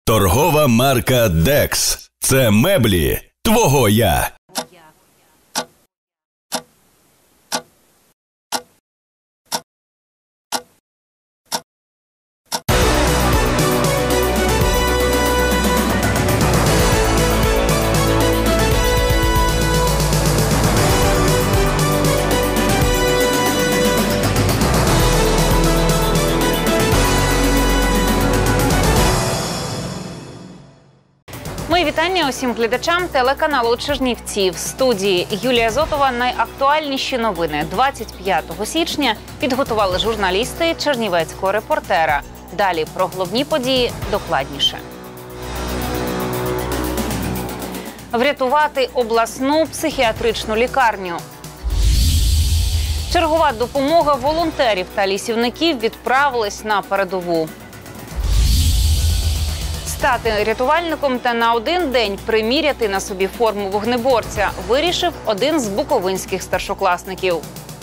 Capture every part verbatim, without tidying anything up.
Торгова марка «Декс». Це меблі твого я. Мої вітання усім глядачам телеканалу Чернівці. В студії Юлія Зотова. Найактуальніші новини двадцять п'ятого січня підготували журналісти Чернівецького репортера. Далі про головні події докладніше. Врятувати обласну психіатричну лікарню. Чергова допомога волонтерів та лісівників відправилась на передову. Стати рятувальником та на один день приміряти на собі форму вогнеборця вирішив один з буковинських старшокласників.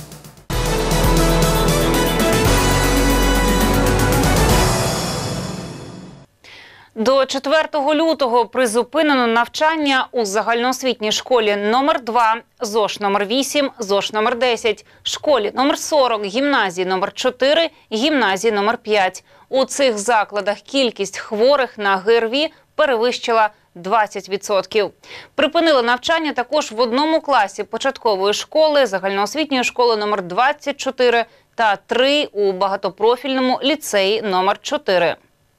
До четвертого лютого призупинено навчання у загальноосвітній школі номер два, ЗОШ номер вісім, ЗОШ номер десять, школі номер сорок, гімназії номер чотири, гімназії номер п'ять. У цих закладах кількість хворих на ГРВІ перевищила двадцять відсотків. Припинили навчання також в одному класі початкової школи, загальноосвітньої школи номер двадцять чотири та три у багатопрофільному ліцеї номер чотири.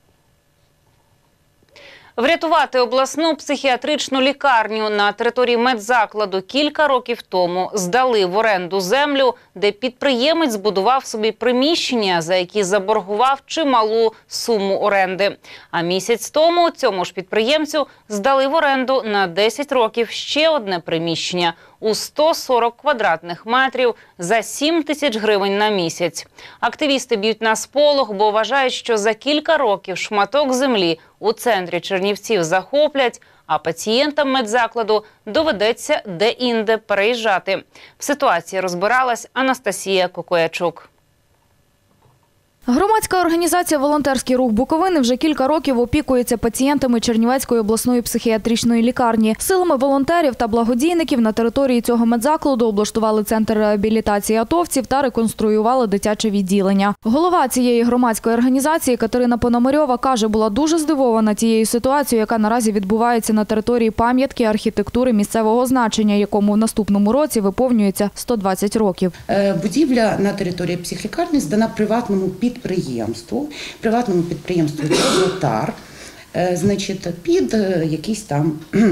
Врятувати обласну психіатричну лікарню на території медзакладу кілька років тому здали в оренду землю, де підприємець збудував собі приміщення, за які заборгував чималу суму оренди. А місяць тому цьому ж підприємцю здали в оренду на десять років ще одне приміщення у сто сорок квадратних метрів за сім тисяч гривень на місяць. Активісти б'ють на сполох, бо вважають, що за кілька років шматок землі у центрі Чернівців захоплять, а пацієнтам медзакладу доведеться де-інде переїжджати. В ситуації розбиралась Анастасія Кокоячук. Громадська організація «Волонтерський рух Буковини» вже кілька років опікується пацієнтами Чернівецької обласної психіатричної лікарні. Силами волонтерів та благодійників на території цього медзакладу облаштували центр реабілітації атовців та реконструювали дитяче відділення. Голова цієї громадської організації Катерина Пономарьова каже, була дуже здивована тією ситуацією, яка наразі відбувається на території пам'ятки архітектури місцевого значення, якому в наступному році виповнюється сто двадцять років. Будівля на території психлікарні здана приватному підприємству. Підприємству, приватному підприємству «Чоботар», значить, під якісь там,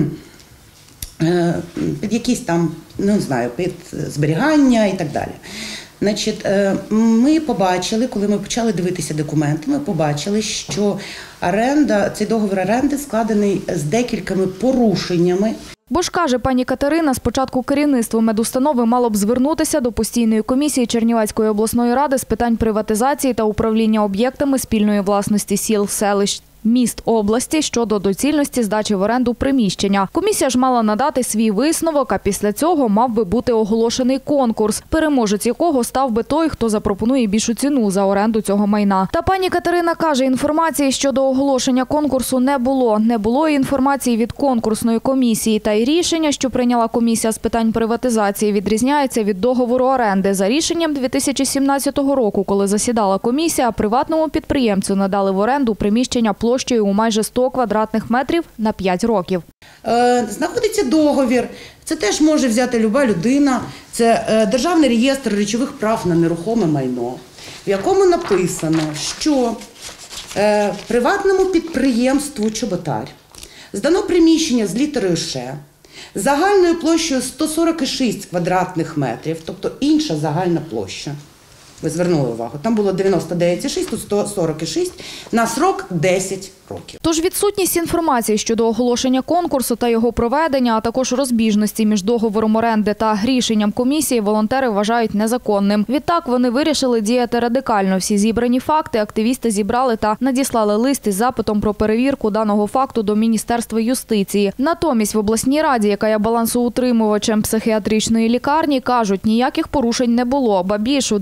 під якісь там, не знаю, під зберігання і так далі. Значить, ми побачили, коли ми почали дивитися документи, ми побачили, що оренда, цей договір оренди складений з декількома порушеннями. Бо ж, каже пані Катерина, спочатку керівництво медустанови мало б звернутися до постійної комісії Чернівецької обласної ради з питань приватизації та управління об'єктами спільної власності сіл, селищ, міст області щодо доцільності здачі в оренду приміщення. Комісія ж мала надати свій висновок, а після цього мав би бути оголошений конкурс, переможець якого став би той, хто запропонує більшу ціну за оренду цього майна. Та пані Катерина каже, інформації щодо оголошення конкурсу не було. Не було і інформації від конкурсної комісії. Та й рішення, що прийняла комісія з питань приватизації, відрізняється від договору оренди. За рішенням дві тисячі сімнадцятого року, коли засідала комісія, приватному підприємцю надали в оренду приміщення площею площею у майже сто квадратних метрів на п'ять років. Знаходиться договір. Це теж може взяти люба людина. Це Державний реєстр речових прав на нерухоме майно, в якому написано, що приватному підприємству «Чоботар» здано приміщення з літерою «Ш» загальною площею сто сорок шість квадратних метрів, тобто інша загальна площа. Ви звернули увагу, там було дев'яносто дев'ять цілих шість, тут сто сорок шість, на срок десять років. Тож відсутність інформації щодо оголошення конкурсу та його проведення, а також розбіжності між договором оренди та рішенням комісії волонтери вважають незаконним. Відтак вони вирішили діяти радикально. Всі зібрані факти активісти зібрали та надіслали лист із запитом про перевірку даного факту до Міністерства юстиції. Натомість в обласній раді, яка є балансоутримувачем психіатричної лікарні, кажуть, ніяких порушень не було. Ба більше, у дві тисячі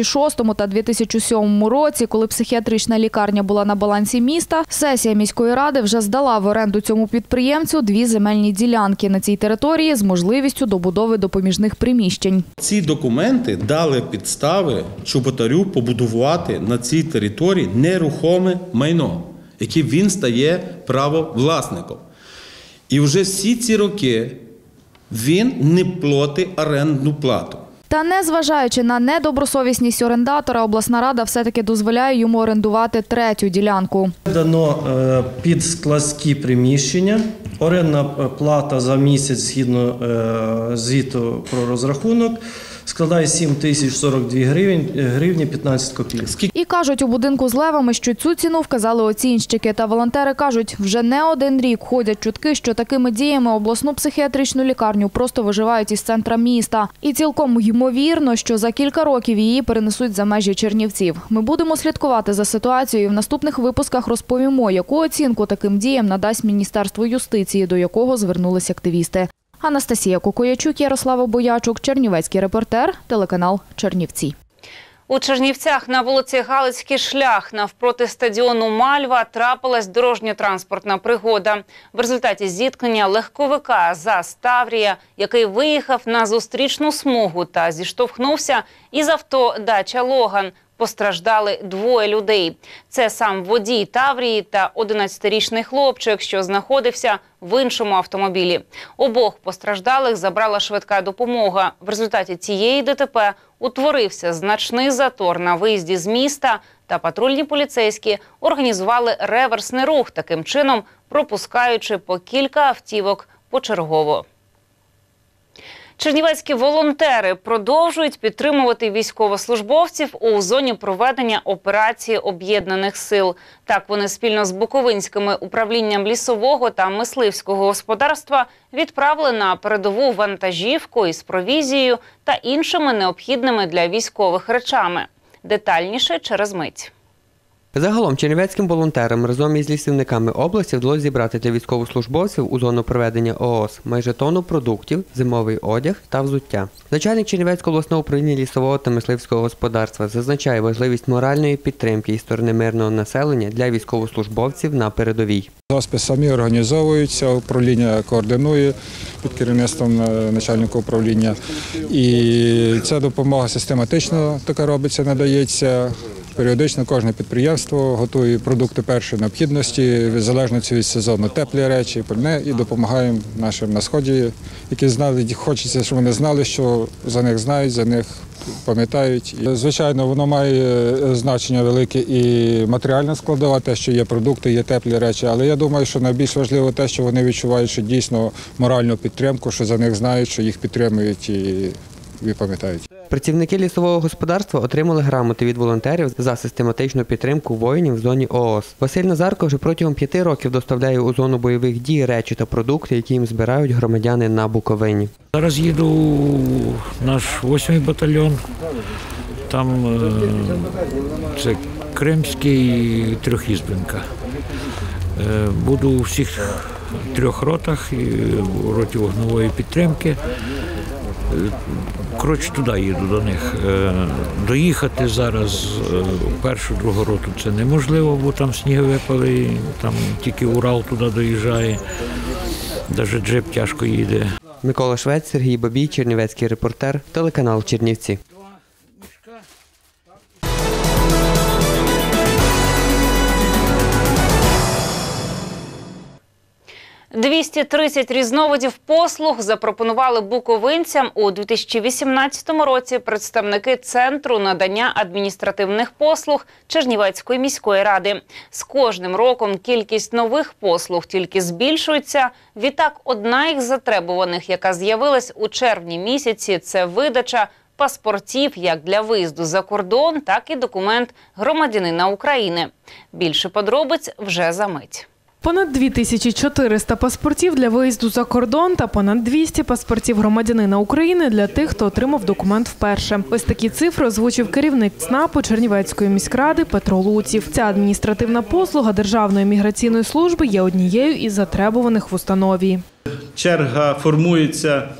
тисячі шостому та дві тисячі сьомому році, коли психіатрична лікарня була на балансі міста, сесія міської ради вже здала в оренду цьому підприємцю дві земельні ділянки на цій території з можливістю добудови допоміжних приміщень. Ці документи дали підстави Чоботарю побудувати на цій території нерухоме майно, яке він стає правовласником. І вже всі ці роки він не платить орендну плату. Та незважаючи на недобросовісність орендатора, обласна рада все-таки дозволяє йому орендувати третю ділянку. Дано під складські приміщення. Орендна плата за місяць згідно звіту про розрахунок складає сім тисяч сорок дві гривні п'ятнадцять копійок. І кажуть у будинку з левами, що цю ціну вказали оцінщики. Та волонтери кажуть, вже не один рік ходять чутки, що такими діями обласну психіатричну лікарню просто виживають із центра міста. І цілком ймовірно, що за кілька років її перенесуть за межі Чернівців. Ми будемо слідкувати за ситуацією і в наступних випусках розповімо, яку оцінку таким діям надасть Міністерство юстиції, до якого звернулись активісти. Анастасія Кукоячук, Ярослава Боячук, Чернівецький репортер, телеканал Чернівці. У Чернівцях на вулиці Галицький шлях навпроти стадіону «Мальва» трапилась дорожньо-транспортна пригода. В результаті зіткнення легковика «ЗАЗ Таврія», який виїхав на зустрічну смугу та зіштовхнувся із авто «Дача Логан». Постраждали двоє людей. Це сам водій Таврії та одинадцятирічний хлопчик, що знаходився в іншому автомобілі. Обох постраждалих забрала швидка допомога. В результаті цієї ДТП утворився значний затор на виїзді з міста, та патрульні поліцейські організували реверсний рух, таким чином пропускаючи по кілька автівок почергово. Чернівецькі волонтери продовжують підтримувати військовослужбовців у зоні проведення операції Об'єднаних сил. Так, вони спільно з Буковинськими управлінням лісового та мисливського господарства відправили на передову вантажівку із провізією та іншими необхідними для військових речами. Детальніше через мить. Загалом чернівецьким волонтерам разом із лісівниками області вдалося зібрати для військовослужбовців у зону проведення ООС майже тонну продуктів, зимовий одяг та взуття. Начальник Чернівецького обласного управління лісового та мисливського господарства зазначає важливість моральної підтримки із сторони мирного населення для військовослужбовців на передовій. Госпи самі організовуються, управління координує під керівництвом начальника управління. І ця допомога систематично така робиться, надається. Періодично кожне підприємство готує продукти першої необхідності, в залежності від сезону, теплі речі, пальне, і допомагаємо нашим на Сході, які знали, хочеться, щоб вони знали, що за них знають, за них пам'ятають. Звичайно, воно має значення велике і матеріальна складова, те, що є продукти, є теплі речі, але я думаю, що найбільш важливо те, що вони відчувають, що дійсно моральну підтримку, що за них знають, що їх підтримують і пам'ятають. Працівники лісового господарства отримали грамоти від волонтерів за систематичну підтримку воїнів в зоні ООС. Василь Назарко вже протягом п'яти років доставляє у зону бойових дій речі та продукти, які їм збирають громадяни на Буковині. Зараз їду в наш восьмий батальйон. Там це Кримський, Трьохізбинка. Буду у всіх трьох ротах, в роті вогневої підтримки. Коротше, туди їду до них. Доїхати зараз в першу, другу роту це неможливо, бо там сніги випали, там тільки Урал туди доїжджає, навіть джип тяжко їде. Микола Швець, Сергій Бабій, Чернівецький репортер, телеканал Чернівці. двісті тридцять різновидів послуг запропонували буковинцям у дві тисячі вісімнадцятому році представники Центру надання адміністративних послуг Чернівецької міської ради. З кожним роком кількість нових послуг тільки збільшується. Відтак, одна із затребуваних, яка з'явилась у червні місяці, це видача паспортів як для виїзду за кордон, так і документ громадянина України. Більше подробиць вже за мить. Понад дві тисячі чотириста паспортів для виїзду за кордон та понад двісті паспортів громадянина України для тих, хто отримав документ вперше. Ось такі цифри озвучив керівник ЦНАПу Чернівецької міськради Петро Луців. Ця адміністративна послуга Державної міграційної служби є однією із затребуваних в установі. Черга формується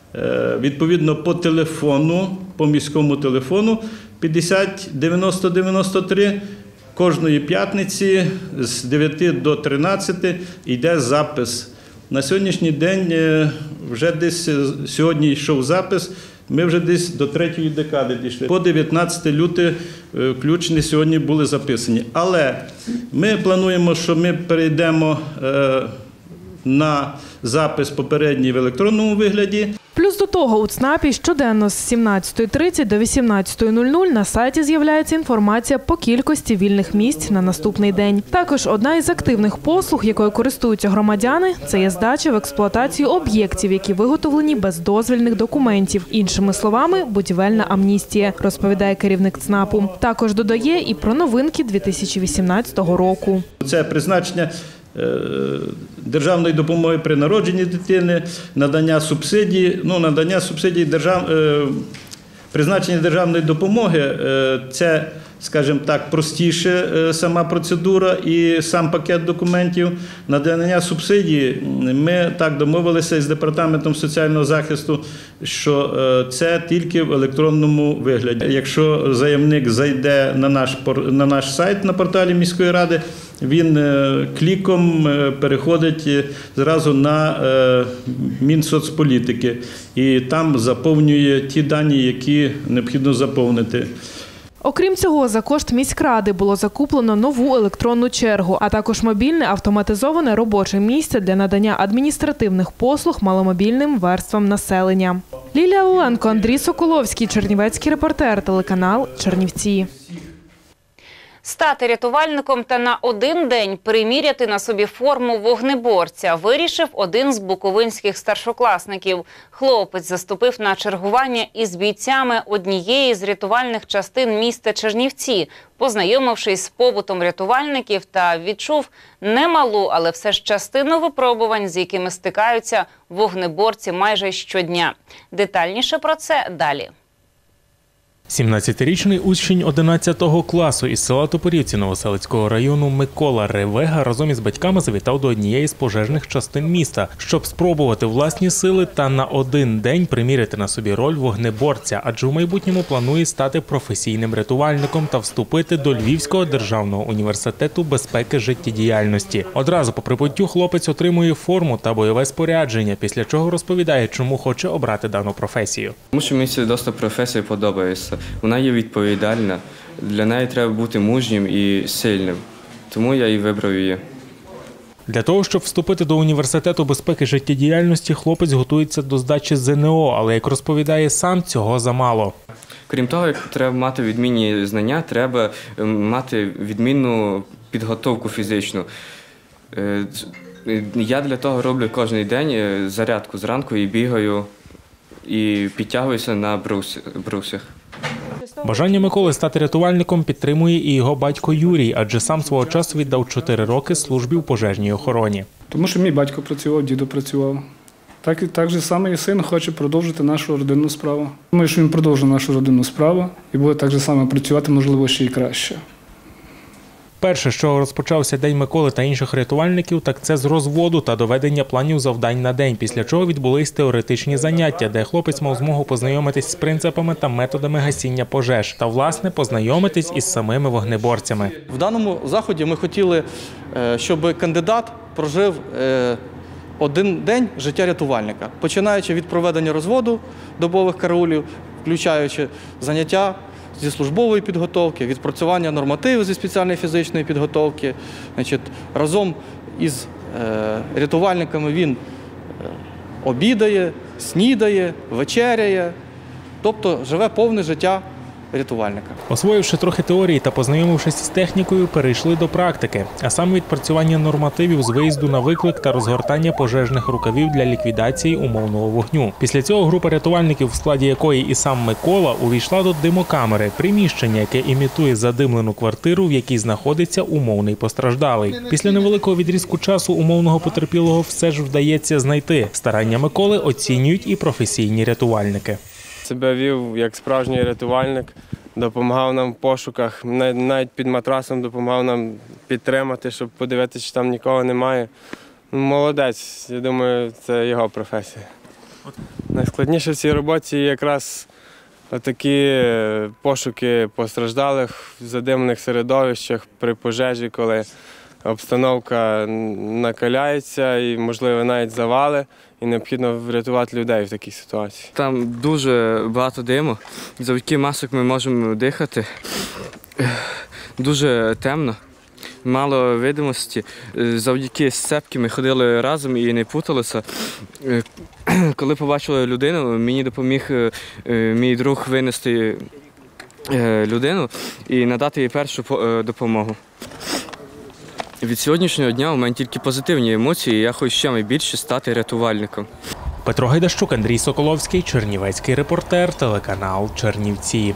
відповідно по телефону, по міському телефону п'ятдесят дев'яносто дев'яносто три. Кожної п'ятниці з дев'яти до тринадцяти йде запис. На сьогоднішній день вже десь сьогодні йшов запис, ми вже десь до третьої декади дійшли. По дев'ятнадцяте лютого включені сьогодні були записані. Але ми плануємо, що ми перейдемо на запис попередній в електронному вигляді. Плюс до того у ЦНАПі щоденно з сімнадцятої тридцять до вісімнадцятої нуль нуль на сайті з'являється інформація по кількості вільних місць на наступний день. Також одна із активних послуг, якою користуються громадяни, це є здача в експлуатацію об'єктів, які виготовлені без дозвільних документів. Іншими словами, будівельна амністія, розповідає керівник ЦНАПу. Також додає і про новинки дві тисячі вісімнадцятого року. Це призначення державної допомоги при народженні дитини, надання субсидій, ну, надання субсидій, держав... призначення державної допомоги – це, скажімо так, простіше сама процедура і сам пакет документів. Надання субсидій ми так домовилися із Департаментом соціального захисту, що це тільки в електронному вигляді. Якщо заявник зайде на наш, на наш сайт на порталі міської ради, він кліком переходить зразу на Мінсоцполітики і там заповнює ті дані, які необхідно заповнити. Окрім цього, за кошт міськради було закуплено нову електронну чергу, а також мобільне автоматизоване робоче місце для надання адміністративних послуг маломобільним верствам населення. Лілія Оленко, Андрій Соколовський, Чернівецький репортер, телеканал Чернівці. Стати рятувальником та на один день приміряти на собі форму вогнеборця вирішив один з буковинських старшокласників. Хлопець заступив на чергування із бійцями однієї з рятувальних частин міста Чернівці, познайомившись з побутом рятувальників та відчув немалу, але все ж частину випробувань, з якими стикаються вогнеборці майже щодня. Детальніше про це далі. сімнадцятирічний учень одинадцятого класу із села Топорівці Новоселицького району Микола Ревега разом із батьками завітав до однієї з пожежних частин міста, щоб спробувати власні сили та на один день приміряти на собі роль вогнеборця, адже у майбутньому планує стати професійним рятувальником та вступити до Львівського державного університету безпеки життєдіяльності. Одразу по прибуттю хлопець отримує форму та бойове спорядження, після чого розповідає, чому хоче обрати дану професію. Тому що мені досить професія подобається. Вона є відповідальна, для неї треба бути мужнім і сильним, тому я і вибрав її. Для того, щоб вступити до університету безпеки життєдіяльності, хлопець готується до здачі зе не о, але, як розповідає сам, цього замало. Крім того, як треба мати відмінні знання, треба мати відмінну підготовку фізичну. Я для того роблю кожен день зарядку зранку і бігаю, і підтягуюся на брусьях. Бажання Миколи стати рятувальником підтримує і його батько Юрій, адже сам свого часу віддав чотири роки службі у пожежній охороні. Тому що мій батько працював, дідо працював. Так і так же саме і син хоче продовжити нашу родинну справу. Думаю, що він продовжить нашу родинну справу і буде так же само працювати, можливо, ще й краще. Перше, з чого розпочався День Миколи та інших рятувальників, так це з розводу та доведення планів завдань на день, після чого відбулись теоретичні заняття, де хлопець мав змогу познайомитись з принципами та методами гасіння пожеж та, власне, познайомитись із самими вогнеборцями. В даному заході ми хотіли, щоб кандидат прожив один день життя рятувальника, починаючи від проведення розводу добових караулів, включаючи заняття зі службової підготовки, відпрацювання нормативів зі спеціальної фізичної підготовки. Значить, разом із е, рятувальниками він обідає, снідає, вечеряє, тобто живе повне життя рятувальника. Освоївши трохи теорії та познайомившись з технікою, перейшли до практики, а саме відпрацювання нормативів з виїзду на виклик та розгортання пожежних рукавів для ліквідації умовного вогню. Після цього група рятувальників, в складі якої і сам Микола, увійшла до димокамери, приміщення, яке імітує задимлену квартиру, в якій знаходиться умовний постраждалий. Після невеликого відрізку часу умовного потерпілого все ж вдається знайти. Старання Миколи оцінюють і професійні рятувальники. Себе вів як справжній рятувальник, допомагав нам в пошуках, навіть під матрасом допомагав нам підтримати, щоб подивитися, чи там нікого немає. Молодець, я думаю, це його професія. Найскладніше в цій роботі якраз такі пошуки постраждалих в задимних середовищах при пожежі, коли обстановка накаляється і, можливо, навіть завали, і необхідно врятувати людей в такій ситуації. Там дуже багато диму, завдяки масок ми можемо дихати. Дуже темно, мало видимості. Завдяки сцепки ми ходили разом і не путалися. Коли побачили людину, мені допоміг мій друг винести людину і надати їй першу допомогу. Від сьогоднішнього дня у мене тільки позитивні емоції, і я хочу ще більше стати рятувальником. Петро Гайдащук, Андрій Соколовський, Чернівецький репортер, телеканал Чернівці.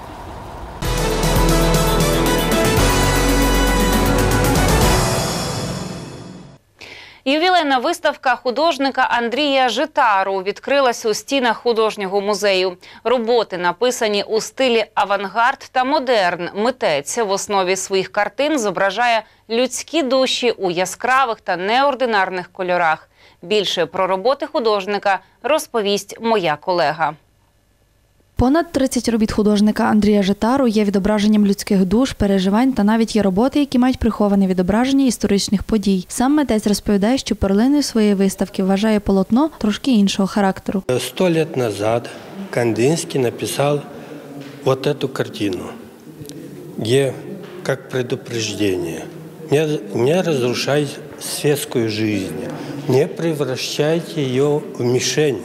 Ювілейна виставка художника Андрія Житару відкрилася у стінах художнього музею. Роботи написані у стилі авангард та модерн. Митець в основі своїх картин зображає людські душі у яскравих та неординарних кольорах. Більше про роботи художника розповість моя колега. Понад тридцять робіт художника Андрія Житару є відображенням людських душ, переживань та навіть є роботи, які мають приховане відображення історичних подій. Сам митець розповідає, що перлиною своєї виставки вважає полотно трошки іншого характеру. Сто років тому Кандинський написав вот эту картину, где как предупреждение: не, не разрушайте светскую жизнь, не превращайте ее в мишень.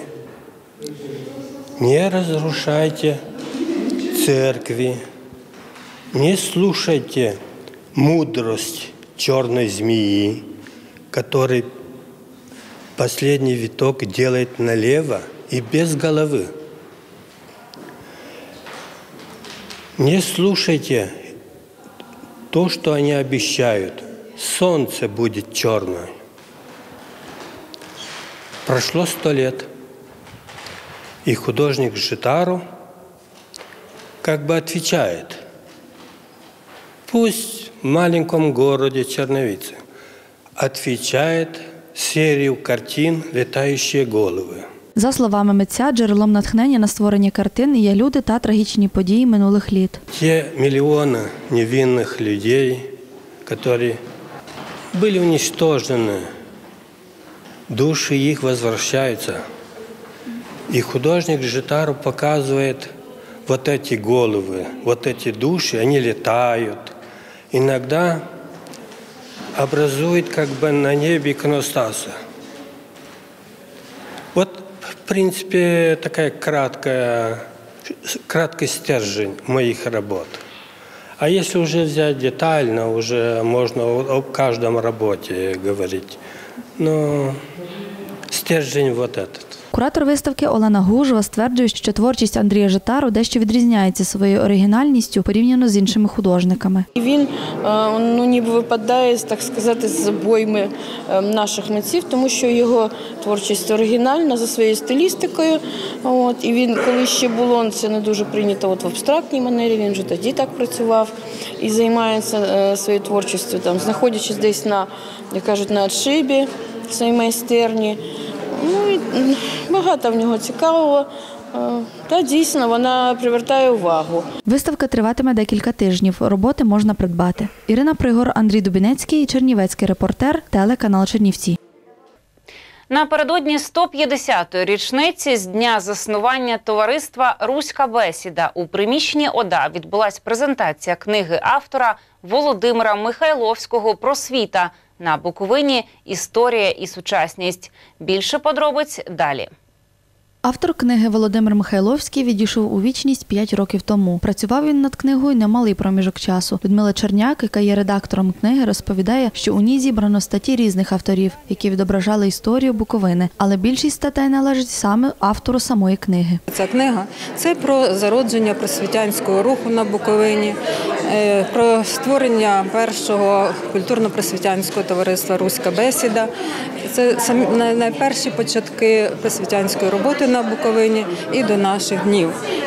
Не разрушайте церкви, не слушайте мудрость черной змеи, который последний виток делает налево и без головы. Не слушайте то, что они обещают. Солнце будет черное. Прошло сто лет. И художник Житару как бы отвечает: пусть в маленьком городе Черновице отвечает серию картин «Летающие головы». За словами митця, джерелом натхнення на створення картин є люди та трагічні події минулих літ. Те миллионы невинных людей, которые были уничтожены, души их возвращаются. И художник Житару показывает вот эти головы, вот эти души, они летают. Иногда образует как бы на небе иконостаса. Вот, в принципе, такая краткая, краткий стержень моих работ. А если уже взять детально, уже можно о каждом работе говорить. Но стержень вот этот. Куратор виставки Олена Гужова стверджує, що творчість Андрія Житару дещо відрізняється своєю оригінальністю порівняно з іншими художниками. Він ну, ніби випадає, так сказати, з обойми наших митців, тому що його творчість оригінальна за своєю стилістикою. От, і він, коли ще було це не дуже прийнято от, в абстрактній манері, він вже тоді так працював і займається своєю творчістю, там, знаходячись десь на, як кажуть, на отшибі своєї майстерні. Ну, і багато в нього цікавого, та дійсно вона привертає увагу. Виставка триватиме декілька тижнів, роботи можна придбати. Ірина Пригор, Андрій Дубінецький, Чернівецький репортер, телеканал Чернівці. Напередодні сто п'ятдесятої річниці з дня заснування товариства «Руська бесіда» у приміщенні ОДА відбулась презентація книги автора Володимира Михайловського «Просвіта» на Буковині «Історія і сучасність». Більше подробиць далі. Автор книги Володимир Михайловський відійшов у вічність п'ять років тому. Працював він над книгою немалий проміжок часу. Людмила Черняк, яка є редактором книги, розповідає, що у ній зібрано статті різних авторів, які відображали історію Буковини. Але більшість статей належить саме автору самої книги. Ця книга – це про зародження просвітянського руху на Буковині, про створення першого культурно-просвітянського товариства «Руська бесіда». Це найперші початки просвітянської роботи на Буковині і до наших днів.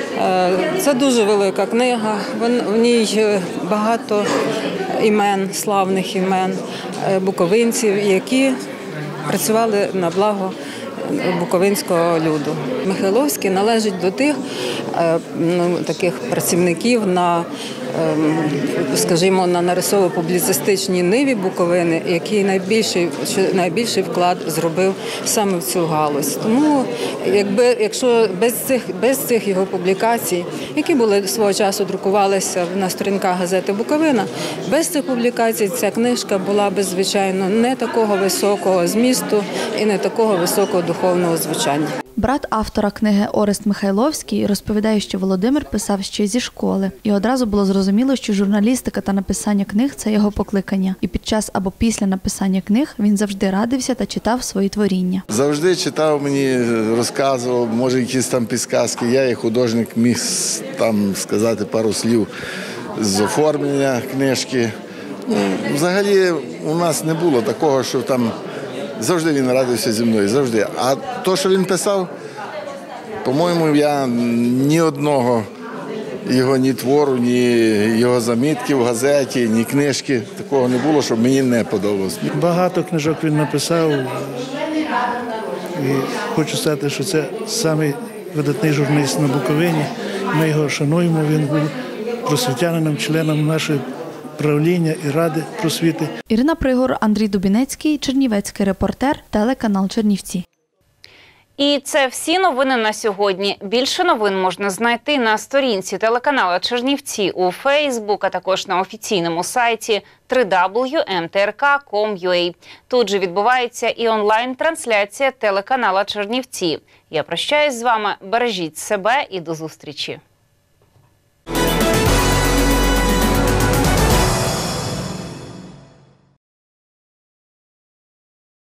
Це дуже велика книга, в ній багато імен, славних імен буковинців, які працювали на благо буковинського люду. Михайловський належить до тих ну, таких працівників на, скажімо, на нарисово-публіцистичній ниві Буковини, який найбільший, найбільший вклад зробив саме в цю галузь. Тому, якби, якщо без цих, без цих його публікацій, які були свого часу друкувалися на сторінках газети «Буковина», без цих публікацій ця книжка була б, звичайно, не такого високого змісту і не такого високого духовного звучання. Брат автора книги Орест Михайловський розповідає, що Володимир писав ще зі школи. І одразу було зрозуміло, що журналістика та написання книг – це його покликання. І під час або після написання книг він завжди радився та читав свої творіння. Завжди читав мені, розказував, може якісь там підказки. Я, як художник, міг там сказати пару слів з оформлення книжки. Ну, взагалі у нас не було такого, що там завжди він радився зі мною, завжди. А то, що він писав, по-моєму, я ні одного його ні твору, ні його замітки в газеті, ні книжки, такого не було, щоб мені не подобалось. Багато книжок він написав. І хочу сказати, що це самий видатний журналіст на Буковині. Ми його шануємо, він був просвітянином, членом нашої правління і Ради просвіти. Ірина Пригор, Андрій Дубінецький, чернівецький репортер, телеканал Чернівці. І це всі новини на сьогодні. Більше новин можна знайти на сторінці телеканалу Чернівці у Фейсбук, а також на офіційному сайті дабл ю дабл ю дабл ю крапка ем те ер ка крапка ком крапка ю а. Тут же відбувається і онлайн-трансляція телеканала Чернівці. Я прощаюсь з вами, бережіть себе і до зустрічі.